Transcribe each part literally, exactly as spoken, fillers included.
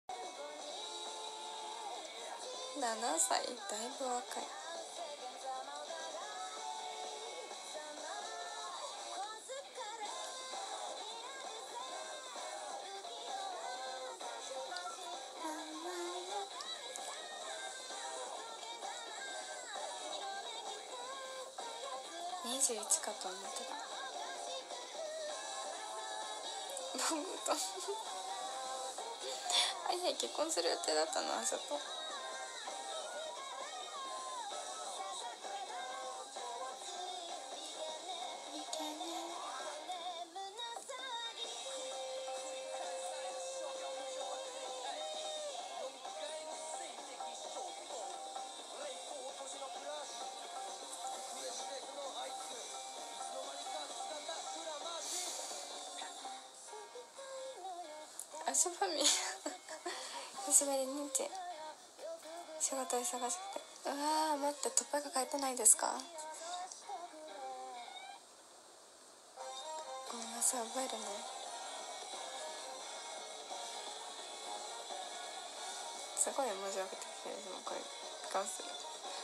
ななさい、だいぶ若い。にじゅういちかと思ってた。ロングとあいや結婚する予定だったな、ちょっと。あしばみ久しぶりにて仕事忙しくて、うわー待って、突破が書いてないですか？ごめんなさい、覚えるね。すごい文字を送ってきてる。でもこれ我慢する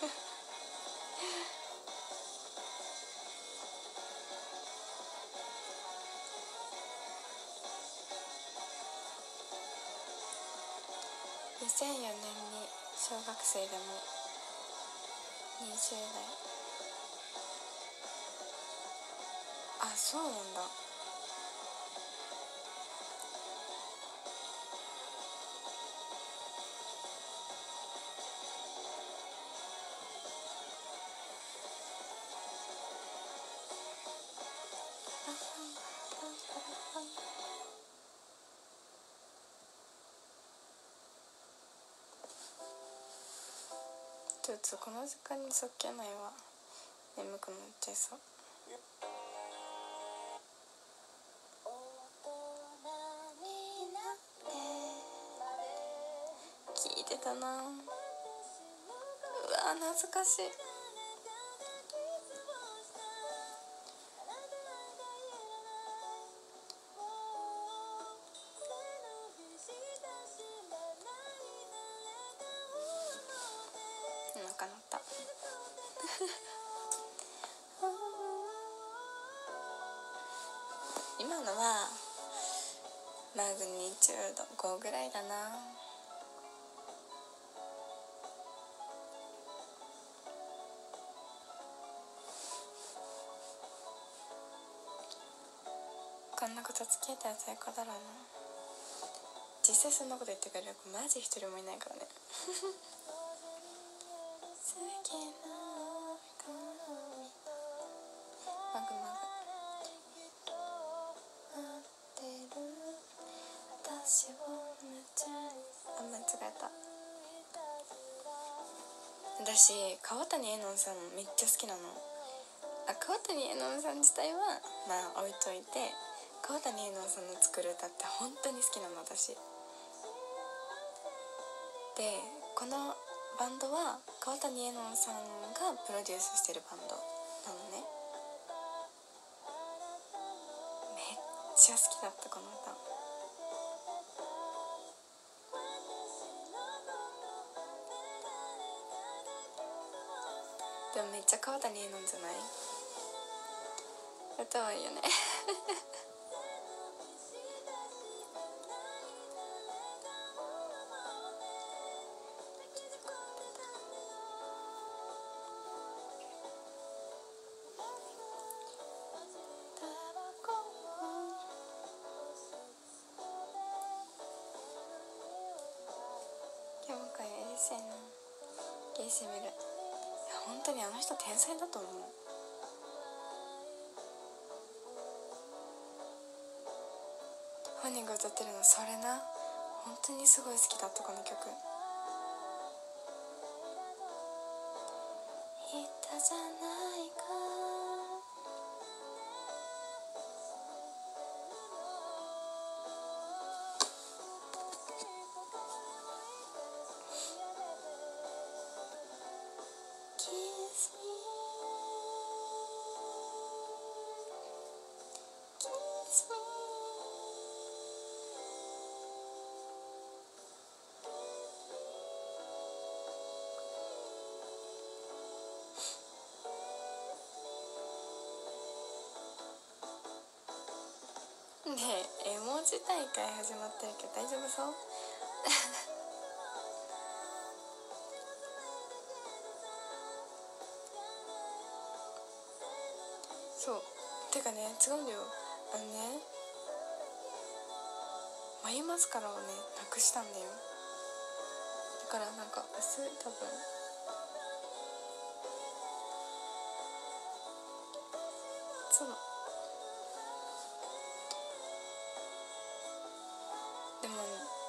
にせんよねんに小学生でもにじゅう代。あ、そうなんだ。ちょっとこの時間にそっけないわ。眠くなっちゃいそう。聞いてたな。うわ懐かしい。なんかなった今のはマグニチュードごぐらいだな。こんなこと付き合ったら最高だろうな。実際そんなこと言ってくれる子マジ一人もいないからねマグマグあ、間違えた。私川谷絵音さんめっちゃ好きなの。あ、川谷絵音さん自体はまあ置いといて、川谷絵音さんの作る歌って本当に好きなの私で。このバンドは川谷絵音さんがプロデュースしてるバンドなのね。めっちゃ好きだったこの歌。でもめっちゃ川谷絵音じゃない？歌はいいよね今日もかようるせえな。ゲーセミル、いや本当にあの人天才だと思う。本人が歌ってるのそれな。本当にすごい好きだったこの曲。言ったじゃないかKiss me Kiss me ねえ、絵文字大会始まってるけど大丈夫そう？そうてかね、違うんだよ、あのね眉マスカラをねなくしたんだよ。だからなんか薄い、多分そうでも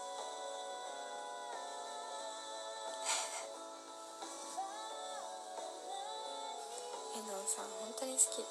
えのんさん本当に好き。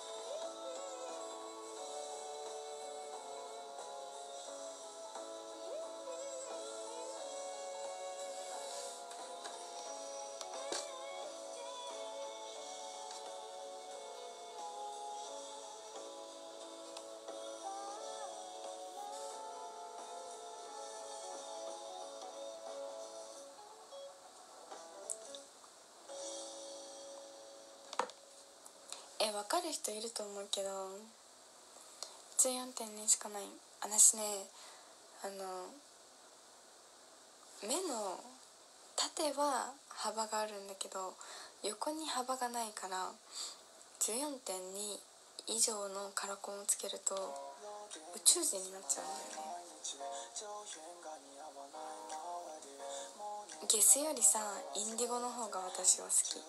え、分かる人いると思うけどじゅうよんてんにしかない。私ね、あの目の縦は幅があるんだけど横に幅がないから じゅうよんてんに 以上のカラコンをつけると宇宙人になっちゃうんだよね。ゲスよりさインディゴの方が私は好き。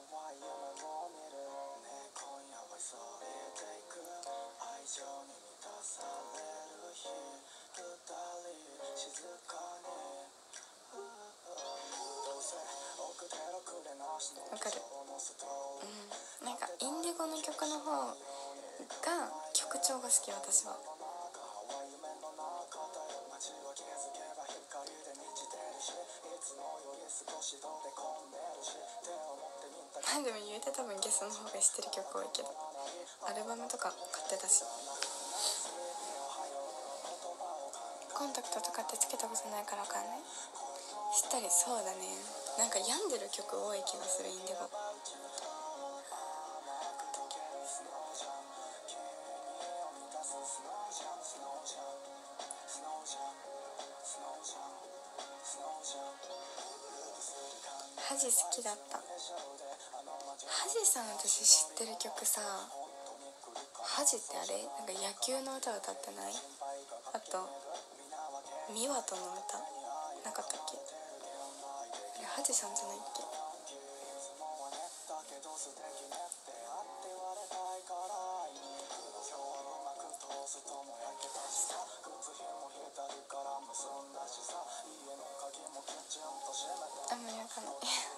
わかる。うん、なんかインディゴの曲の方が曲調が好き、私は。まあでも言うて多分ゲスの方が知ってる曲多いけど、アルバムとか買ってたし。コンタクトとかってつけたことないから分かんない。知ったり。そうだね、なんか病んでる曲多い気がする、インディゴ。ハジ好きだった。ハジさん私知ってる曲さ、ハジってあれなんか野球の歌歌ってない？あとミワトの歌なかったっけ？あれハジさんじゃないっけ？あんまりわかんない。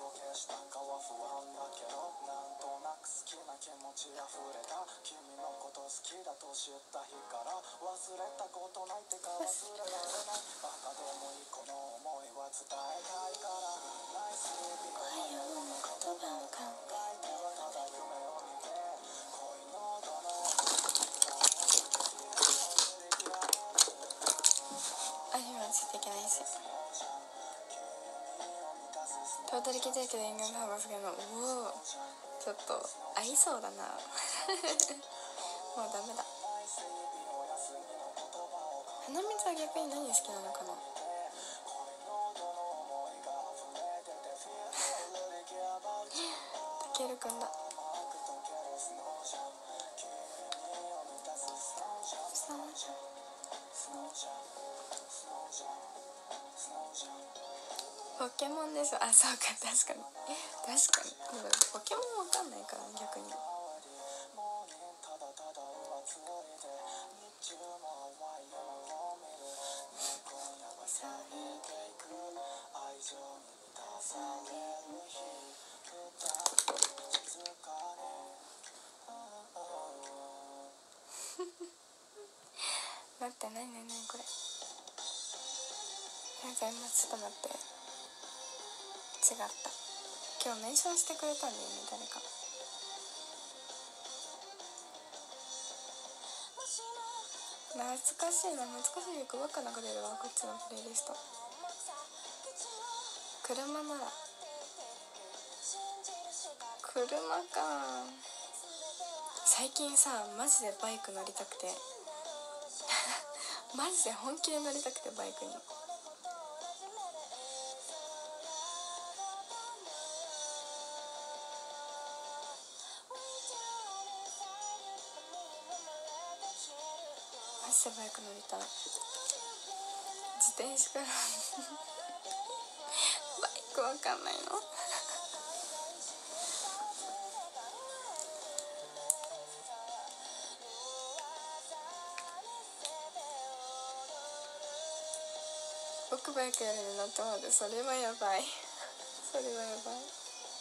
アニメはついていけないし、トータル聞いてるけど演劇の方が好きなの。おお、ちょっと合いそうだな。もうダメだ。花水は逆に何好きなのかな。たけるくんだ。ポケモンでしょ。あ、そうか、確かに確かに。でもポケモンわかんないからね、逆に。待って、なになになにこれ。なんか今ちょっと待って、違った。今日メンションしてくれたんだよね、誰か。懐かしいな、懐かしい曲ばっか流れるわ、こっちのプレイリスト。車なら車か。最近さマジでバイク乗りたくてマジで本気で乗りたくてバイクに。マジでバイク乗りたい。自転車からバイクわかんないの僕バイクやるになってまで、それはやばいそれはやばい。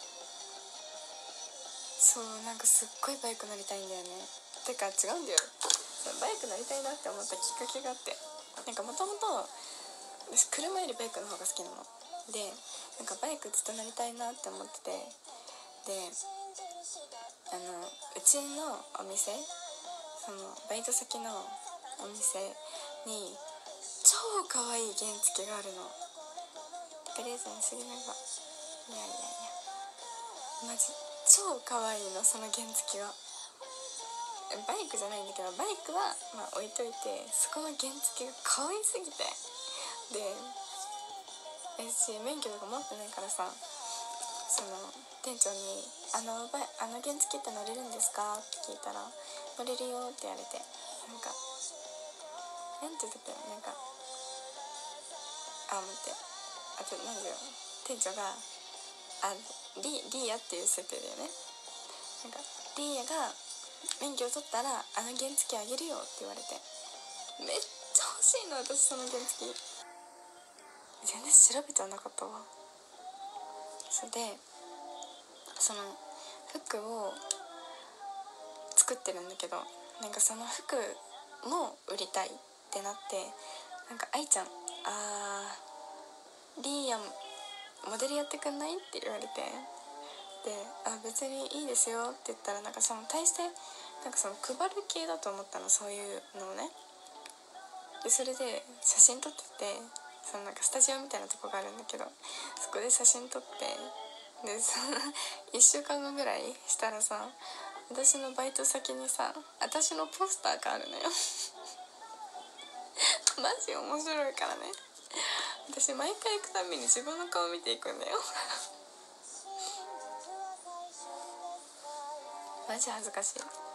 そう、なんかすっごいバイク乗りたいんだよね。てか違うんだよ、バイク乗りたいなって思ったきっかけがあって、なんかもともと私車よりバイクの方が好きなので、なんかバイクずっと乗りたいなって思ってて、であのうちのお店、そのバイト先のお店に超可愛い原付があるの。てかレーズンすぎないか、いやいやいやマジ超可愛いの、その原付が。バイクじゃないんだけど、バイクはまあ置いといて、そこの原付が可愛すぎて、で私免許とか持ってないからさ、その店長にあのバイあの原付って乗れるんですかって聞いたら、乗れるよって言われて、なんかなんて言ったっけ、なんかあ待ってあとなんだよ、店長があリリーヤっていう設定だよね。なんかリーヤが免許を取ったらあの原付あげるよって言われて、めっちゃ欲しいの私、その原付。全然調べてはなかったわ。それでその服を作ってるんだけど、なんかその服も売りたいってなって、なんか愛ちゃんあーリーヤモデルやってくんないって言われて、であ別にいいですよって言ったら、なんかその大してなんかその配る系だと思ったの、そういうのをね。でそれで写真撮ってて、そのなんかスタジオみたいなとこがあるんだけど、そこで写真撮って、でそのいっしゅうかんごぐらいしたらさ、私のバイト先にさ私のポスターがあるのよマジ面白いからね。私毎回行くたびに自分の顔見ていくんだよマジ恥ずかしい。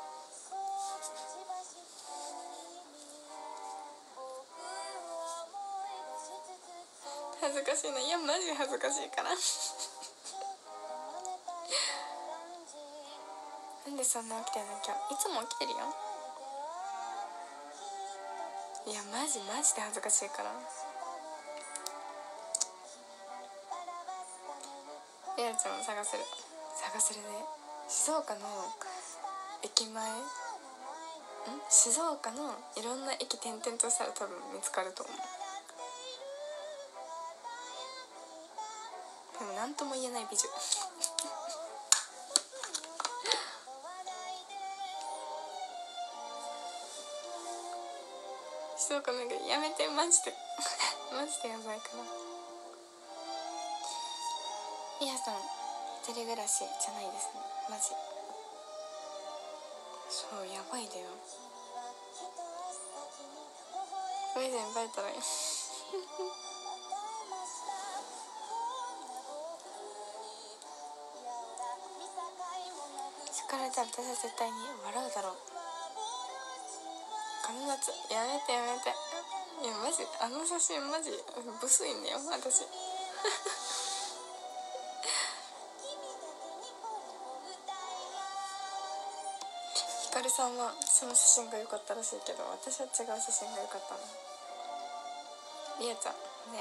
恥ずかしいな。いやマジ恥ずかしいからなんでそんな起きてるの今日。いつも起きてるよ。いやマジマジで恥ずかしいから。レアちゃんを探せる探せるね。静岡の駅前ん静岡のいろんな駅転々としたら多分見つかると思う。でも何とも言えない美女静岡なんかやめて、マジでマジでやばいから。リアさん一人暮らしじゃないですね、マジ。そうやばいだよ。プレゼンバイトだよ叱られたら私は絶対に笑うだろう。この夏やめてやめて。いやマジあの写真マジブスいんだよ私ひかるさんはその写真が良かったらしいけど、私は違う写真が良かったの。りあちゃんね、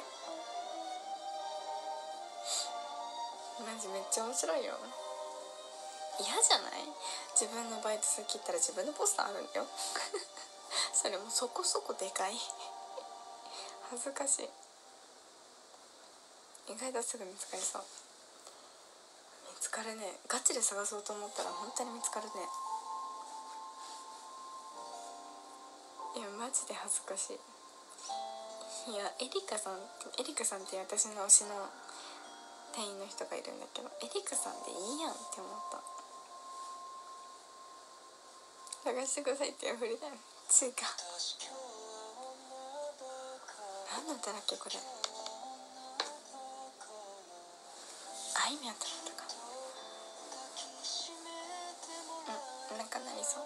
マジめっちゃ面白いよ。嫌じゃない？自分のバイト先行ったら自分のポスターあるんだよそれもそこそこでかい恥ずかしい。意外とすぐ見つかりそう。見つかるね。ガチで探そうと思ったら本当に見つかるね。いやマジで恥ずかしい。いやエリカさんエリカさんって私の推しの店員の人がいるんだけど、エリカさんでいいやんって思った。探してくださいっていうふりだよ。違う何の歌だっけこれ。あいみょんとの歌か。うん、なんかなりそう。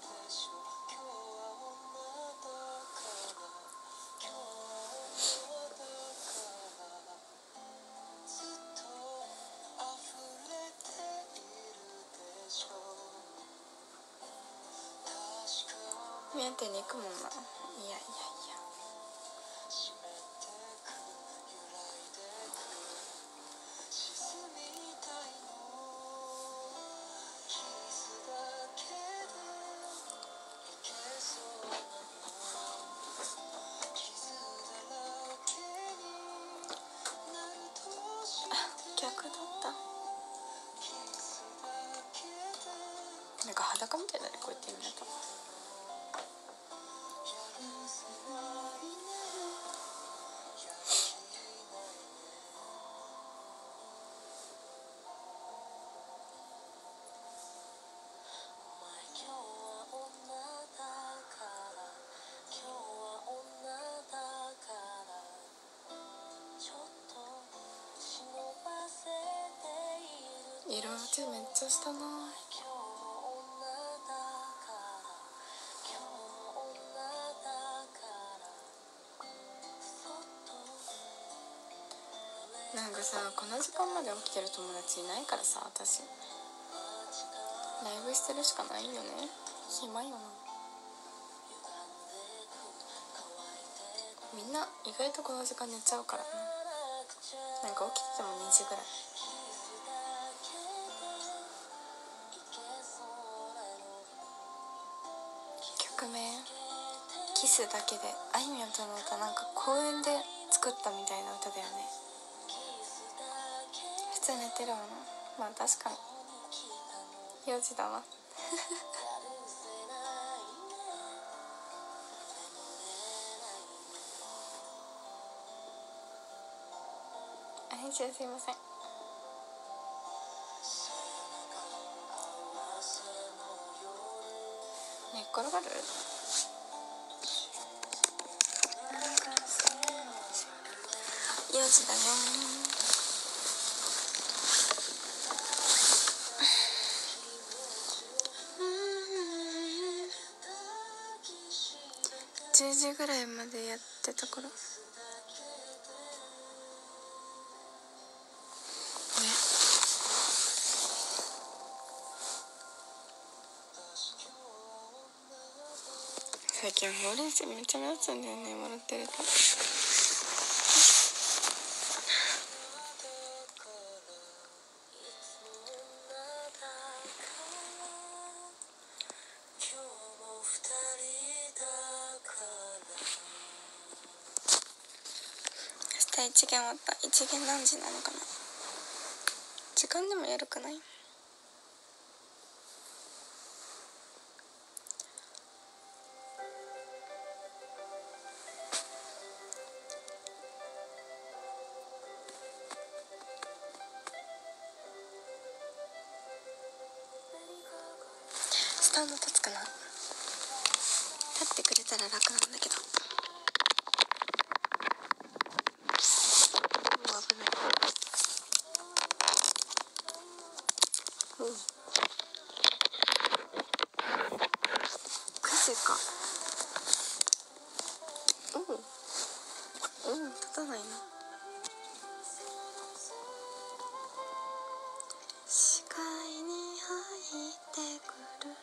目当てに行くもんな。いやいやいや、逆だった。なんか裸みたいだね、こうやって見ると。色落ちめっちゃしたな。なんかさ、この時間まで起きてる友達いないからさ、私ライブしてるしかないよね。暇よな。みんな意外とこの時間寝ちゃうからな。なんか起きててもにじぐらい。曲名キスだけで、あいみょんとの歌、なんか公園で作ったみたいな歌だよね。普通寝てるわな。まあ確かによじだわ編集すいません。寝っ転がる。よじだよ。じゅうじぐらいまでやってた頃ね。最近ほうれん草めっちゃ目立つんだよね、笑ってると。明日一限終わった。一限何時なのかな。時間でもやるかない。スタンド立つかな。立ってくれたら楽なんだけど。もう危ない。うん。くじか。うん。うん、立たないな。視界に入ってくる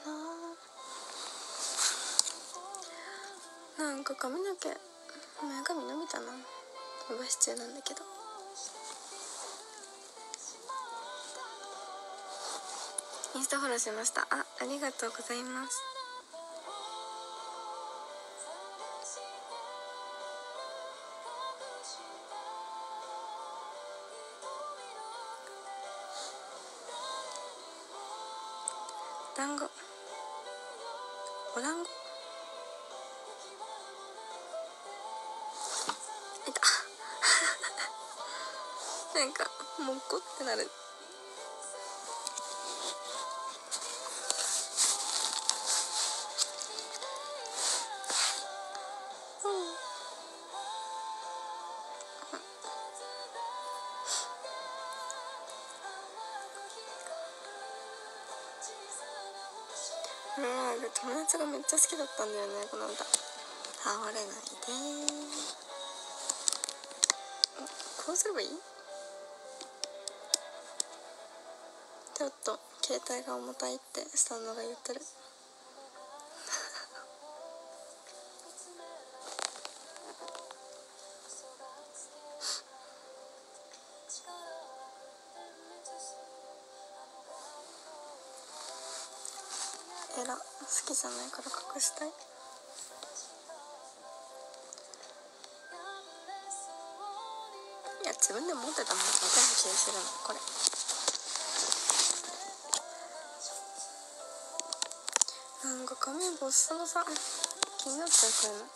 な。なんか髪の毛前髪伸びたな。伸ばし中なんだけど。インスタフォローしました。あ、ありがとうございます。団子、お団子いたなんかもっこってなる。 る。友達がめっちゃ好きだったんだよねこの歌。倒れないで。こうすればいい？ちょっと携帯が重たいってスタンドが言ってる。えら、好きじゃないから隠したい。いや自分で持ってたもん全部消えてるのこれ。なんか髪ボッサボサ気になっちゃうこういうの。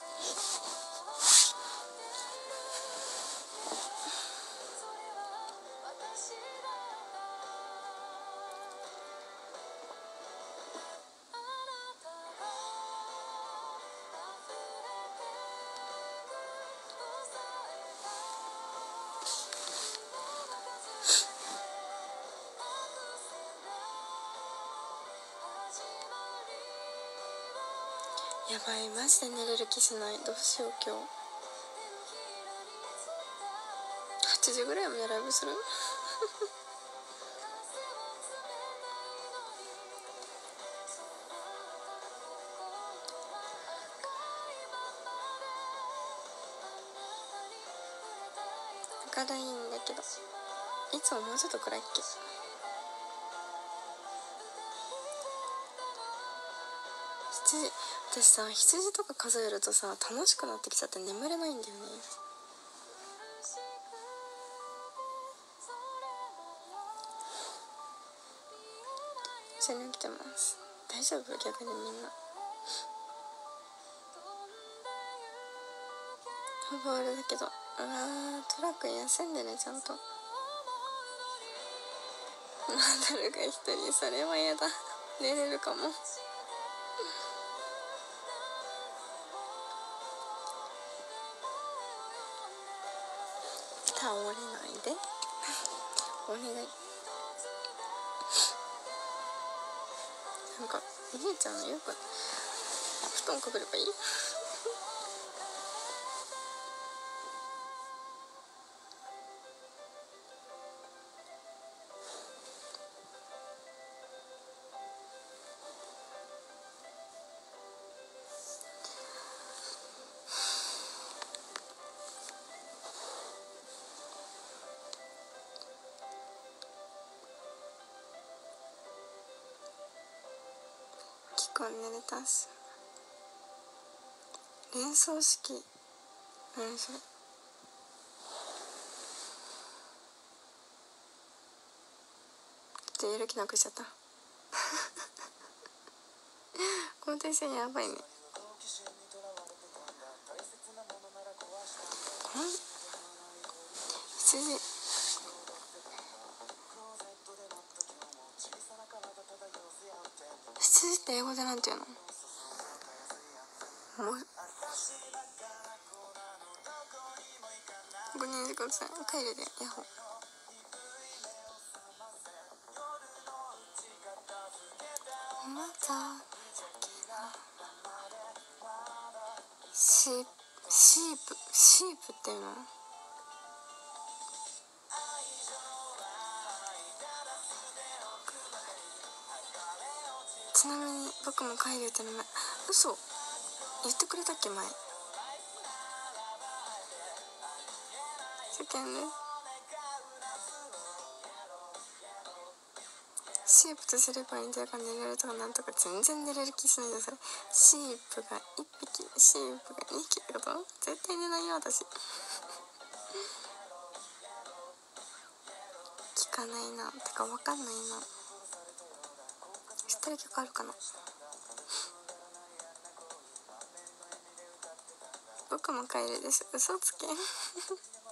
やばいマジで寝れる気しない。どうしよう今日はちじぐらいまでライブする。明るいんだけどいつももうちょっと暗いっけ。しちじ、私さ羊とか数えるとさ楽しくなってきちゃって眠れないんだよね。一緒に起きてます。大丈夫？逆にみんなほぼあれだけど、うわートラ君休んでねちゃんと。マダルが一人、それはやだ。寝れるかも。倒れないでお願い。なんかお兄ちゃんのよく布団かぶればいい。結構寝れたし。連想式何それ。ちょっとやる気なくしちゃった。この対戦やばいね。この羊羊って英語でなんて言うの？もうごにんでください。帰るでヤホー。またシープシープシープっていうの？ちなみに僕も帰るって名前嘘言ってくれたっけ前。世間ね。シープとすればいいんだから寝れるとかなんとか全然寝れる気しないでそれ。シープがいっぴきシープがにひきってこと？絶対寝ないよ私。聞かないな。てかわかんないな。知ってる曲あるかな。僕も帰るです。嘘つけ。